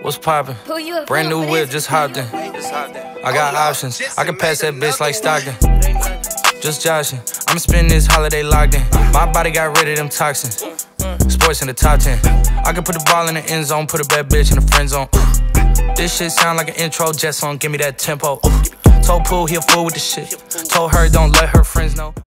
What's poppin'? Brand new whip, just hopped in. I got options, I can pass that bitch like Stockton. Just joshing, I'ma spend this holiday locked in. My body got rid of them toxins. Sports in the top 10. I can put the ball in the end zone, put a bad bitch in the friend zone. This shit sound like an intro jet song, give me that tempo. Told Pooh he a fool with the shit. Told her don't let her friends know.